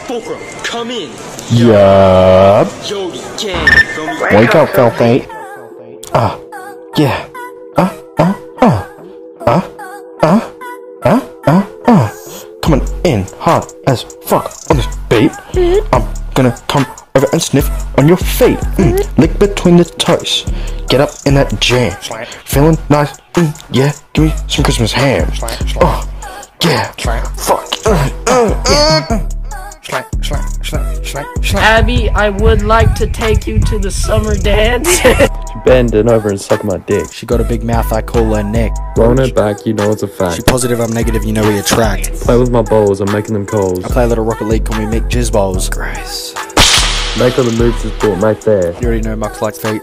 Fulcrum, come in. Yup. Jody, Ken, feel me? Wake up, Filthy. Yeah. Coming in hard as fuck on this beat. I'm gonna come over and sniff on your feet. Lick between the toes. Get up in that jam. Feeling nice. Yeah, give me some Christmas ham. Oh, yeah. Fuck. Abby, I would like to take you to the summer dance. She bending over and sucking my dick. She got a big mouth, I call her Nick. Rolling it back, you know it's a fact. She positive, I'm negative, you know we attract. Play with my balls, I'm making them calls. I play a little Rocket League, call me Mick Jizzballs. Grace. Make all the moves just brought right there. You already know Mucks like feet.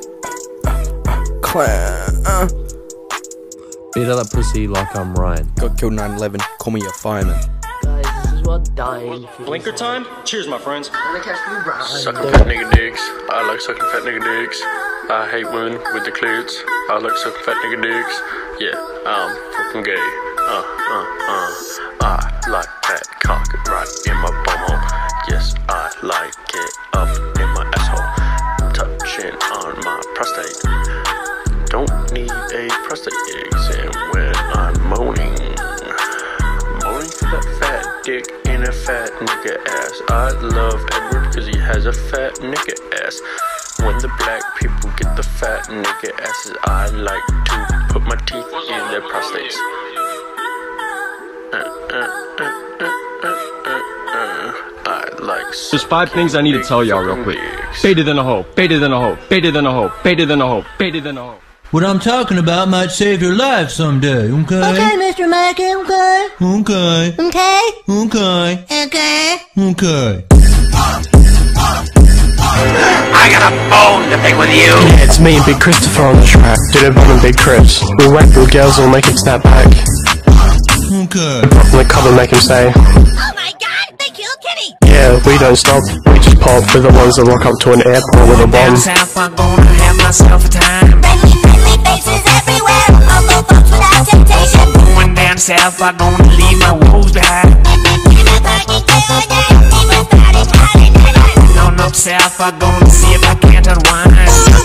Beat that pussy like I'm Ryan. Got killed 9/11, call me a fireman. Guys, this is what dying feels. Blinker time? Cheers, my friends. Sucking fat nigga dicks. I like sucking fat nigga dicks. I hate women with the cleats. I like sucking fat nigga dicks. Yeah, I'm fucking gay. I like that cock right in my bumhole. Yes, I like it up in my asshole. Touching on my prostate. Don't need a prostate exam when I'm moaning. Moaning for that fat dick in a fat nigga ass. I love Edward cause he has a fat nigga ass. When the black people get the fat nigga asses, I like to put my teeth in their prostates. I like. There's 5 things I need to tell y'all real quick. Baited than a hoe, baited than a hoe, baited than a hoe, baited than a hoe, baited than a hoe. What I'm talking about might save your life someday, okay? Okay, Mr. Mackey, okay? Okay. Okay? Okay. Okay? Okay. I got a bone to pick with you! Yeah, it's me and Big Christopher on the track. Do the bomb and Big Crips. We'll whack little girls and we'll make him snap back. Okay. Pop in the club and make him say, Oh my god, they killed Kenny! yeah, we don't stop. We just pop. We're the ones that rock up to an airport with a bomb. Down south, I'm gonna have myself a time. Friendly faces everywhere. Although folks without temptation. Going down south, I'm gonna leave my woes behind. On up south, I'm gonna see if I can't unwind.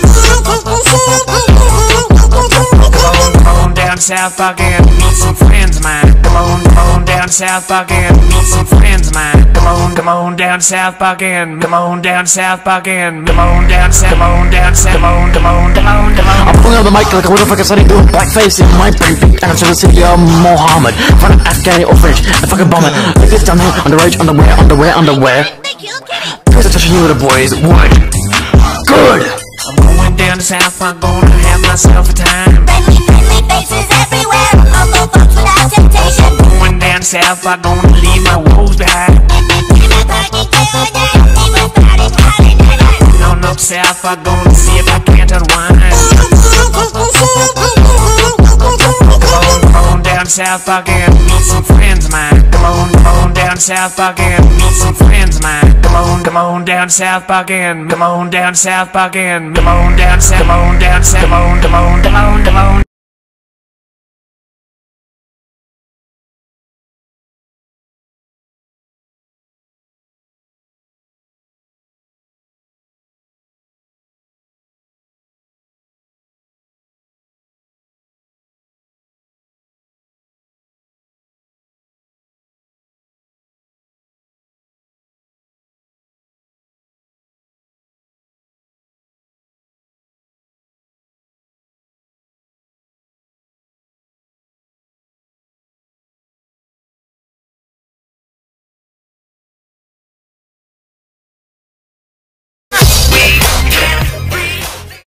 Come on down south, I can meet some friends of mine. Come on down south, I can meet some friends of mine. Come on down south, I can. Come on down south, I can. Come on down south, come on down south, come on. I'm pulling out the mic like a motherfucker starting doing blackface in my brain beat, and I'm trying to say Mohammed, front of Afghani or French, I fucking bomb it. Like this down here, underage, underwear. Because I'm touching you with the boys, what? Good! I'm going down south, I'm gonna have myself a time. Friendly faces everywhere. Although folks without temptation. Going down south, I'm gonna leave my woes behind. On up south, I'm gonna see if I can't unwind. Come on down south, I can meet some friends of mine. Come on down south, I can meet some friends of mine. Come on down south, I can. Come on down south, I can. Come on down south, come on down south, come on.